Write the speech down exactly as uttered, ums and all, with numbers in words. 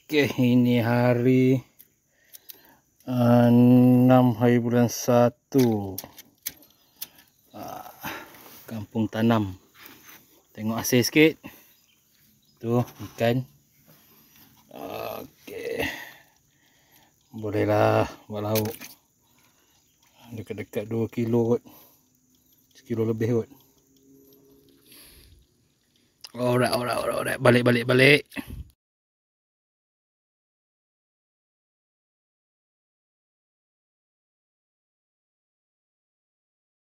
Okey, ini hari uh, enam hari bulan satu. Uh, kampung tanam. Tengok hasil sikit. Tu ikan. Okey. Bolehlah buat lauk. Dekat-dekat dua kilo kot. Sekilo lebih kot. Alright, alright, alright. Balik, balik, balik.